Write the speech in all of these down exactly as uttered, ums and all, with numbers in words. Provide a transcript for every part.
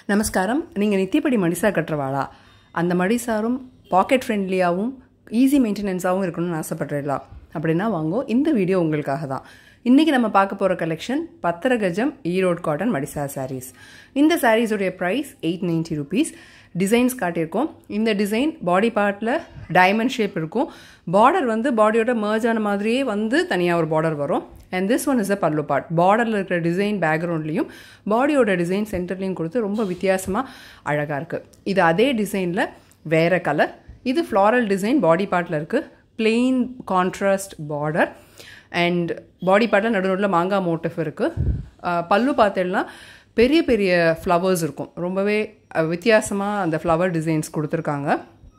நமஸ்காரம். நீங்கள் நித்தியப்படி மடிசார் கட்டுறவாளா? அந்த மடிசாரும் பாக்கெட் ஃப்ரெண்ட்லியாகவும் ஈஸி மெயின்டெனன்ஸாகவும் இருக்கணும்னு ஆசைப்படுறீங்களா? அப்படின்னா வாங்கோ, இந்த வீடியோ உங்களுக்காக தான். இன்றைக்கி நம்ம பார்க்க போகிற கலெக்ஷன் பத்தரை கஜம் ஈரோடு காட்டன் மடிசார் சாரீஸ். இந்த சாரீஸுடைய price eight ninety rupees. Designs காட்டியிருக்கோம். இந்த டிசைன் பாடி பார்ட்டில் டைமண்ட் ஷேப் இருக்கும். பார்டர் வந்து பாடியோட மர்ஜ் ஆன மாதிரியே வந்து தனியாக ஒரு பார்டர் வரும். And this one is a pallu part. பார்டரில் இருக்கிற டிசைன் பேக்ரவுண்ட்லேயும் பாடியோட டிசைன் சென்டர்லேயும் கொடுத்து ரொம்ப வித்தியாசமாக அழகாக இருக்குது. இது அதே டிசைனில் வேறு கலர். இது ஃப்ளாரல் டிசைன் பாடி பார்ட்டில் இருக்குது. Plain contrast border and body பார்ட்டில் நடு நடுவில் மாங்காய் மோட்டிவ் இருக்குது. பல்லு பார்த்தேன்னா பெரிய பெரிய ஃப்ளவர்ஸ் இருக்கும். ரொம்பவே வித்தியாசமாக அந்த ஃப்ளவர் டிசைன்ஸ் கொடுத்துருக்காங்க.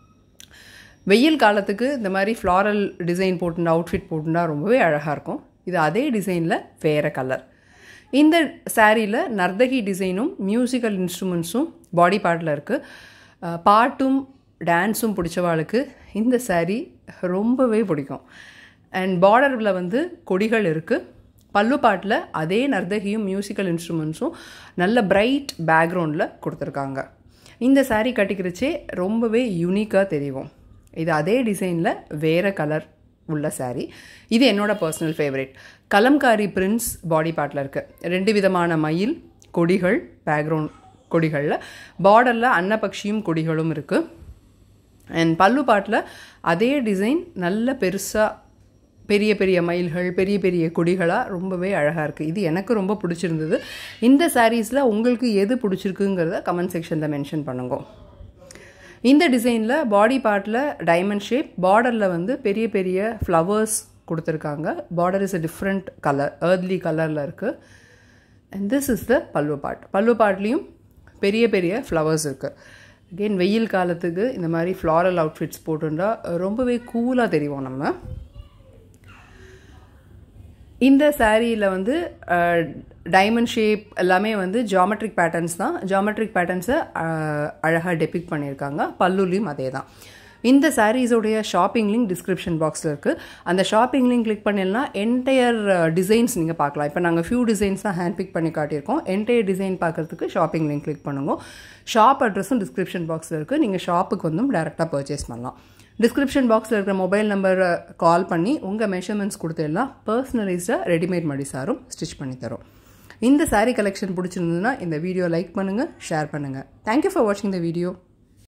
வெயில் காலத்துக்கு இந்த மாதிரி ஃப்ளாரல் டிசைன் போட்டுண்டா அவுட்ஃபிட் போட்டுண்டா ரொம்பவே அழகாக இருக்கும். இது அதே டிசைனில் வேறு கலர். இந்த சாரியில் நர்தகி டிசைனும் மியூசிக்கல் இன்ஸ்ட்ருமெண்ட்ஸும் பாடி பார்ட்டில் இருக்குது. பாட்டும் டான்ஸும் பிடிச்சவாளுக்கு இந்த சாரீ ரொம்பவே பிடிக்கும். அண்ட் பார்டரில் வந்து கொடிகள் இருக்குது. பல்லு பாட்டில் அதே நர்தகியும் மியூசிக்கல் இன்ஸ்ட்ருமெண்ட்ஸும் நல்ல பிரைட் பேக்ரவுண்டில் கொடுத்துருக்காங்க. இந்த சாரீ கட்டிக்கிறச்சே ரொம்பவே யூனிக்காக தெரியும். இது அதே டிசைனில் வேறு கலர் உள்ள சாரீ. இது என்னோடய personal favourite. Kalamkari prints body பார்ட்டில் இருக்குது. ரெண்டு விதமான மயில் கொடிகள் பேக்ரவுண்ட் கொடிகளில், பார்டரில் அன்னபக்ஷியும் கொடிகளும் இருக்குது. அண்ட் பல்லு பாட்டில் அதே டிசைன் நல்ல பெருசாக பெரிய பெரிய மயில்கள் பெரிய பெரிய கொடிகளாக ரொம்பவே அழகாக இருக்குது. இது எனக்கு ரொம்ப பிடிச்சிருந்தது. இந்த சாரீஸில் உங்களுக்கு எது பிடிச்சிருக்குங்கிறத கமெண்ட் செக்ஷனில் மென்ஷன் பண்ணுங்க. இந்த டிசைனில் பாடி பார்ட்டில் டைமண்ட் ஷேப், பார்டரில் வந்து பெரிய பெரிய ஃப்ளவர்ஸ் கொடுத்துருக்காங்க. Border is a different colour, earthly கலரில் இருக்குது. அண்ட் திஸ் இஸ் த பல்லு பார்ட். பல்லு பார்ட்லேயும் பெரிய பெரிய ஃப்ளவர்ஸ் இருக்குது. அகெயின் வெயில் காலத்துக்கு இந்த மாதிரி ஃப்ளாரல் அவுட்ஃபிட்ஸ் போட்டுருந்தா ரொம்பவே கூலாக தெரியும் நம்ம. இந்த சாரியில் வந்து டைமண்ட் ஷேப் எல்லாமே வந்து ஜாமெட்ரிக் பேட்டர்ன்ஸ் தான். ஜாமெட்ரிக் பேட்டர்ன்ஸை அழகாக டெபிக்ட் பண்ணியிருக்காங்க. பல்லுலையும் அதே தான். இந்த சாரீஸோடைய ஷாப்பிங் லிங்க் டிஸ்கிரிப்ஷன் பாக்ஸில் இருக்குது. அந்த ஷாப்பிங் லிங்க் கிளிக் பண்ணிடலாம் என்டையர் டிசைன்ஸ் நீங்கள் பார்க்கலாம். இப்போ நாங்கள் ஃபியூ டிசைன்ஸ் தான் ஹேண்ட் பிக் பண்ணி காட்டியிருக்கோம். என்டையர் டிசைன் பார்க்குறதுக்கு ஷாப்பிங் லிங்க் கிளிக் பண்ணுங்க. ஷாப் அட்ரஸும் டிஸ்கிரிப்ஷன் பாக்ஸில் இருக்குது. நீங்கள் ஷாப்புக்கு வந்து டேரெக்டாக பர்ச்சேஸ் பண்ணலாம். டிஸ்கிரிப்ஷன் பாக்ஸில் இருக்கிற மொபைல் நம்பரை கால் பண்ணி உங்கள் மெஷர்மெண்ட்ஸ் கொடுத்துடலாம். பர்சனலைஸ்டாக ரெடிமேட் மடிசாரும் ஸ்டிச் பண்ணி தரோம். இந்த சாரீ கலெக்ஷன் பிடிச்சிருந்ததுன்னா இந்த வீடியோ லைக் பண்ணுங்கள், ஷேர் பண்ணுங்கள். தேங்க்யூ ஃபார் வாட்சிங் த வீடியோ.